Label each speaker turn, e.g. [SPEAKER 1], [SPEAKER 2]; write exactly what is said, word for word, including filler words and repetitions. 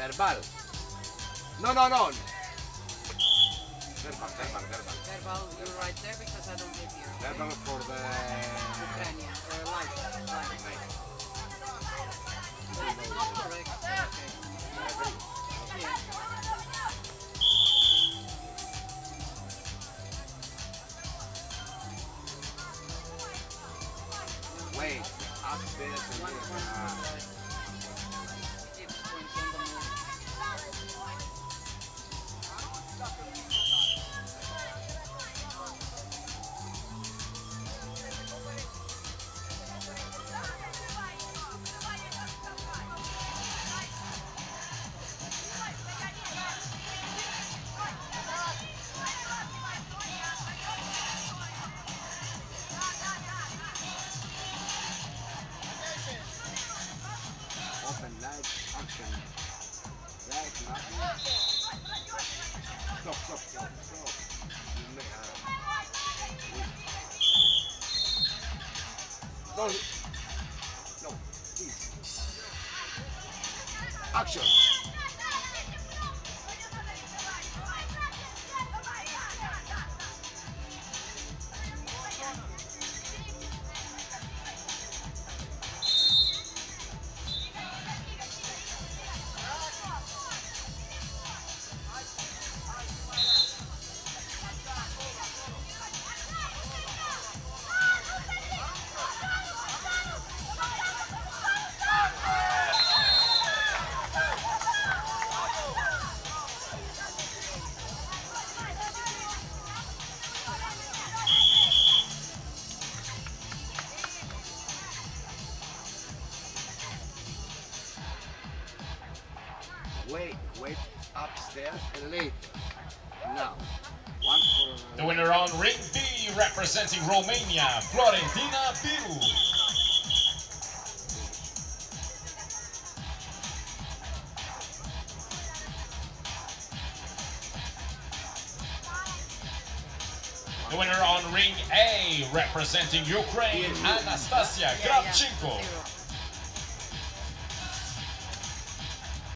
[SPEAKER 1] Verbal. No, no, no. Verbal, verbal, verbal.
[SPEAKER 2] Verbal, you're right there because I don't live here.
[SPEAKER 1] Verbal for the...
[SPEAKER 2] Ukrainian, or life. Life.
[SPEAKER 1] Nice.
[SPEAKER 2] That's not correct. Okay. Yeah.
[SPEAKER 1] Wait, upstairs and
[SPEAKER 2] One
[SPEAKER 1] here.
[SPEAKER 2] point
[SPEAKER 1] Ah.
[SPEAKER 2] on the tips points on the move.
[SPEAKER 1] Open light, action. Right, nothing. Stop, stop, stop, stop. You may, uh, no, no, please. Action. Wait, wait upstairs and later. Now, one for...
[SPEAKER 3] The winner on ring B, representing Romania, Florentina Biru. The winner on ring A, representing Ukraine, Anastasia
[SPEAKER 2] Yeah, yeah.
[SPEAKER 3] Kravchenko.
[SPEAKER 2] Zero.